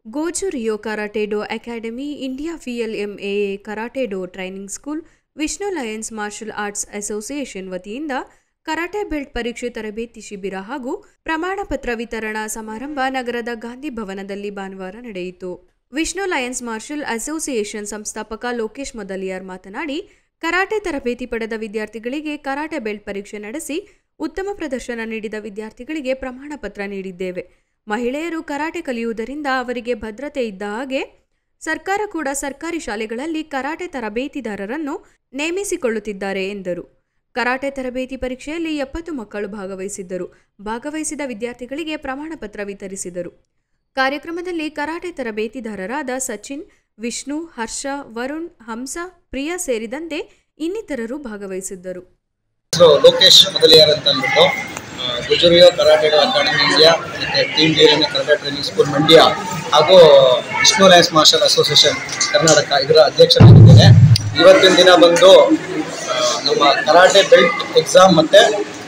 Goju Rio Karate Do Academy, India VLMAA Karate Do Training School, Vishnu lions martial arts association ವತಿಯಿಂದ karate belt ಪರೀಕ್ಷೆ ತರಬೇತಿ ಶಿಬಿರ ಹಾಗೂ ಪ್ರಮಾಣ ಪತ್ರ ವಿತರಣಾ ಸಮಾರಂಭ ನಗರದ ಗಾಂಧಿ ಭವನದಲ್ಲಿ ಭಾನುವಾರ ನಡೆಯಿತು. ವಿಷ್ಣು ಲಯನ್ಸ್ ಮಾರ್ಷಲ್ ಅಸೋಸಿಯೇಷನ್ ಸಂಸ್ಥಾಪಕ ಲೋಕೇಶ್ ಮೊದಲಿಯಾರ್ ಮಾತನಾಡಿ, ಕರಾಟೆ ತರಬೇತಿ ಪಡೆದ ವಿದ್ಯಾರ್ಥಿಗಳಿಗೆ ಕರಾಟೆ ಬೆಲ್ಟ್ ಪರೀಕ್ಷೆ ನಡೆಸಿ ಉತ್ತಮ ಪ್ರದರ್ಶನ ನೀಡಿದ ವಿದ್ಯಾರ್ಥಿಗಳಿಗೆ ಪ್ರಮಾಣ ಪತ್ರ ನೀಡಿದ್ದೇವೆ. ಮಹಿಳೆಯರು ಕರಾಟೆ ಕಲಿಯುವುದರಿಂದ ಅವರಿಗೆ ಭದ್ರತೆ ಇದ್ದ ಹಾಗೆ ಸರ್ಕಾರ ಕೂಡ ಸರ್ಕಾರಿ ಶಾಲೆಗಳಲ್ಲಿ ಕರಾಟೆ ತರಬೇತಿದಾರರನ್ನು ನೇಮಿಸಿಕೊಳ್ಳುತ್ತಿದ್ದಾರೆ ಎಂದರು. ಕರಾಟೆ ತರಬೇತಿ ಪರೀಕ್ಷೆಯಲ್ಲಿ 70 ಮಕ್ಕಳು ಭಾಗವಹಿಸಿದ್ದರು. ಭಾಗವಹಿಸಿದ ವಿದ್ಯಾರ್ಥಿಗಳಿಗೆ ಪ್ರಮಾಣ ಪತ್ರ ವಿತರಿಸಿದರು. ಕಾರ್ಯಕ್ರಮದಲ್ಲಿ ಕರಾಟೆ ತರಬೇತಿದಾರರಾದ ಸಚಿನ್, ವಿಷ್ಣು, ಹರ್ಷ, ವರುಣ್, ಹಂಸ, ಪ್ರಿಯಾ ಸೇರಿದಂತೆ ಇನ್ನಿತರರು ಭಾಗವಹಿಸಿದ್ದರು. ಲೋಕೇಶ್ ಮೊದಲಿಯಾರ್ ಅಂತ ಅಂದ್ಬಿಟ್ಟು Goju Ryu karate do academy India ಮತ್ತು team DLN karate training school Mandya ಹಾಗೂ Vishnu lions martial association Karnataka ಇದರ ಅಧ್ಯಕ್ಷರಾಗಿದ್ದೇನೆ. ಇವತ್ತಿನ ದಿನ ಬಂದು ನಮ್ಮ ಕರಾಟೆ ಬೆಲ್ಟ್ ಎಕ್ಸಾಮ್ ಮತ್ತು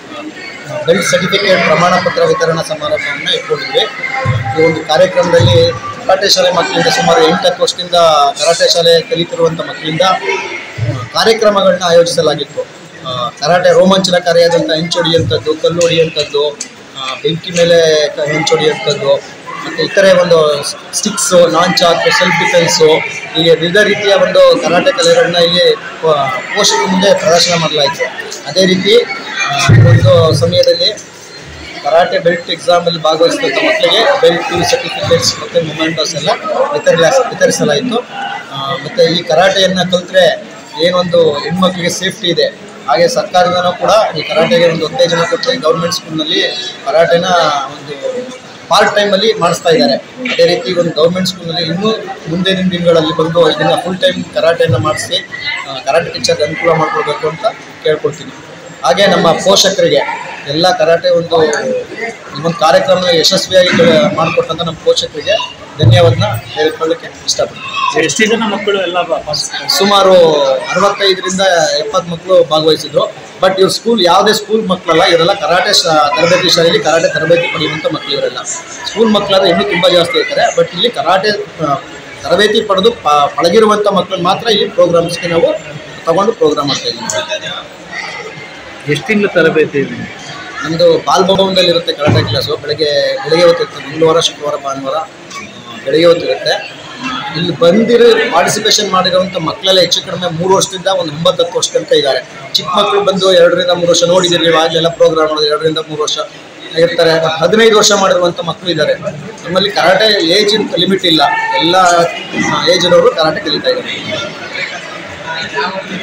ಬೆಲ್ಟ್ ಸರ್ಟಿಫಿಕೇಟ್ ಪ್ರಮಾಣ ಪತ್ರ ವಿತರಣಾ ಸಮಾರಂಭವನ್ನು ಇಟ್ಕೊಂಡಿದ್ವಿ. ಈ ಒಂದು ಕಾರ್ಯಕ್ರಮದಲ್ಲಿ ಕರಾಟೆ ಶಾಲೆ ಮಕ್ಕಳಿಂದ ಸುಮಾರು 8-10 ವರ್ಷದಿಂದ ಕರಾಟೆ ಶಾಲೆ ಕಲಿತಿರುವಂಥ ಮಕ್ಕಳಿಂದ ಕಾರ್ಯಕ್ರಮಗಳನ್ನ ಆಯೋಜಿಸಲಾಗಿತ್ತು. ಕರಾಟೆ ರೋಮಾಂಚನಕಾರಿಯಾದಂಥ ಹೆಂಚೊಡಿಯುವಂಥದ್ದು, ಕಲ್ಲು ಹೊಡಿಯುವಂಥದ್ದು, ಬೆಂಕಿ ಮೇಲೆ ಹೆಂಚೊಡಿಯುವಂಥದ್ದು ಮತ್ತು ಇತರೆ ಒಂದು ಸ್ಟಿಕ್ಸು, ಲಾಂಚಾಕು, ಸೆಲ್ಫ್ ಡಿಫೆನ್ಸು, ಹೀಗೆ ವಿವಿಧ ರೀತಿಯ ಒಂದು ಕರಾಟೆ ಕಲೆಗಳನ್ನ ಇಲ್ಲಿ ಪೋಷಕರ ಮುಂದೆ ಪ್ರದರ್ಶನ ಮಾಡಲಾಯಿತು. ಅದೇ ರೀತಿ ಒಂದು ಸಮಯದಲ್ಲಿ ಕರಾಟೆ ಬೆಲ್ಟ್ ಎಕ್ಸಾಮಲ್ಲಿ ಭಾಗವಹಿಸಿದಂಥ ಮಕ್ಕಳಿಗೆ ಬೆಲ್ಟ್ ಸರ್ಟಿಫಿಕೇಟ್ಸ್ ಮತ್ತು ಮೊಮೆಂಟೋಸ್ ಎಲ್ಲ ವಿತರಿಸಲಾಯಿತು. ಮತ್ತು ಈ ಕರಾಟೆಯನ್ನು ಕಲಿತ್ರೆ ಏನೊಂದು ಹೆಣ್ಮಕ್ಳಿಗೆ ಸೇಫ್ಟಿ ಇದೆ, ಹಾಗೆ ಸರ್ಕಾರದಿಂದನೂ ಕೂಡ ಈ ಕರಾಟೆಗೆ ಒಂದು ಉತ್ತೇಜನ ಕೊಟ್ಟು ಗೌರ್ಮೆಂಟ್ ಸ್ಕೂಲ್ನಲ್ಲಿ ಕರಾಟೆನ ಒಂದು ಪಾರ್ಟ್ ಟೈಮಲ್ಲಿ ಮಾಡಿಸ್ತಾ ಇದ್ದಾರೆ. ಅದೇ ರೀತಿ ಒಂದು ಗೌರ್ಮೆಂಟ್ ಸ್ಕೂಲ್ನಲ್ಲಿ ಇನ್ನೂ ಮುಂದಿನ ದಿನಗಳಲ್ಲಿ ಬಂದು ಇದನ್ನು ಫುಲ್ ಟೈಮ್ ಕರಾಟೆಯನ್ನು ಮಾಡಿಸಿ ಕರಾಟೆ ಟೀಚರ್ಗೆ ಅನುಕೂಲ ಮಾಡಿಕೊಡ್ಬೇಕು ಅಂತ ಕೇಳ್ಕೊಳ್ತೀನಿ. ಹಾಗೆ ನಮ್ಮ ಪೋಷಕರಿಗೆ ಎಲ್ಲ ಕರಾಟೆ ಒಂದು ಕಾರ್ಯಕ್ರಮ ಯಶಸ್ವಿಯಾಗಿ ಮಾಡಿಕೊಟ್ಟಂಥ ನಮ್ಮ ಪೋಷಕರಿಗೆ ಧನ್ಯವಾದನ ಹೇಳ್ಕೊಳ್ಳಿಕ್ಕೆ ಇಷ್ಟಪಡ್ತೀನಿ. ಎಷ್ಟು ಜನ ಮಕ್ಕಳು ಎಲ್ಲ ಸುಮಾರು 65ರಿಂದ 70 ಮಕ್ಕಳು ಭಾಗವಹಿಸಿದ್ರು. ಬಟ್ ಇವ್ರ ಸ್ಕೂಲ್ ಯಾವುದೇ ಸ್ಕೂಲ್ ಮಕ್ಕಳಲ್ಲ, ಇವರೆಲ್ಲ ಕರಾಟೆ ತರಬೇತಿ ಶಾಲೆಯಲ್ಲಿ ಕರಾಟೆ ತರಬೇತಿ ಪಡೆಯುವಂಥ ಮಕ್ಕಳು ಇವರೆಲ್ಲ. ಸ್ಕೂಲ್ ಮಕ್ಕಳಾದ್ರೆ ಇನ್ನೂ ತುಂಬ ಜಾಸ್ತಿ ಇರ್ತಾರೆ. ಬಟ್ ಇಲ್ಲಿ ಕರಾಟೆ ತರಬೇತಿ ಪಡೆದು ಪಳಗಿರುವಂಥ ಮಕ್ಕಳು ಮಾತ್ರ ಈ ಪ್ರೋಗ್ರಾಮ್ಸ್ಗೆ ನಾವು ತಗೊಂಡು ಪ್ರೋಗ್ರಾಮ್ ಮಾಡ್ತಾ ಇದ್ದೀವಿ. ಎಷ್ಟು ತಿಂಗಳು ತರಬೇತಿ ಇದೆ? ನಮ್ಮದು ಬಾಲ್ಭವನದಲ್ಲಿ ಇರುತ್ತೆ ಕರಾಟೆ ಕ್ಲಾಸು. ಬೆಳಗ್ಗೆ ಹೊತ್ತಿರುತ್ತೆ, ಮಂಗಳವಾರ, ಶುಕ್ರವಾರ, ಭಾನುವಾರ ಬೆಳಗ್ಗೆ ಹೊತ್ತಿರುತ್ತೆ. ಇಲ್ಲಿ ಪಾರ್ಟಿಸಿಪೇಷನ್ ಮಾಡಿರುವಂಥ ಮಕ್ಕಳೆಲ್ಲ ಹೆಚ್ಚು ಕಡಿಮೆ 3 ವರ್ಷದಿಂದ ಒಂದು 9-10 ವರ್ಷ ತನಕ ಇದ್ದಾರೆ. ಚಿಕ್ಕ ಮಕ್ಕಳು ಬಂದು 2ರಿಂದ 3 ವರ್ಷ ನೋಡಿದ್ದೀರಿ, ಆಗಲೆಲ್ಲ ಪ್ರೋಗ್ರಾಮ್ ಮಾಡೋದು 2ರಿಂದ 3 ವರ್ಷ ಇರ್ತಾರೆ. 15 ವರ್ಷ ಮಾಡಿರುವಂಥ ಮಕ್ಕಳು ಇದ್ದಾರೆ. ನಮ್ಮಲ್ಲಿ ಕರಾಟೆ ಏಜ್ ಲಿಮಿಟ್ ಇಲ್ಲ, ಎಲ್ಲ ಏಜ್ನವರು ಕರಾಟೆ ಕಲಿತಾ ಇದ್ದಾರೆ.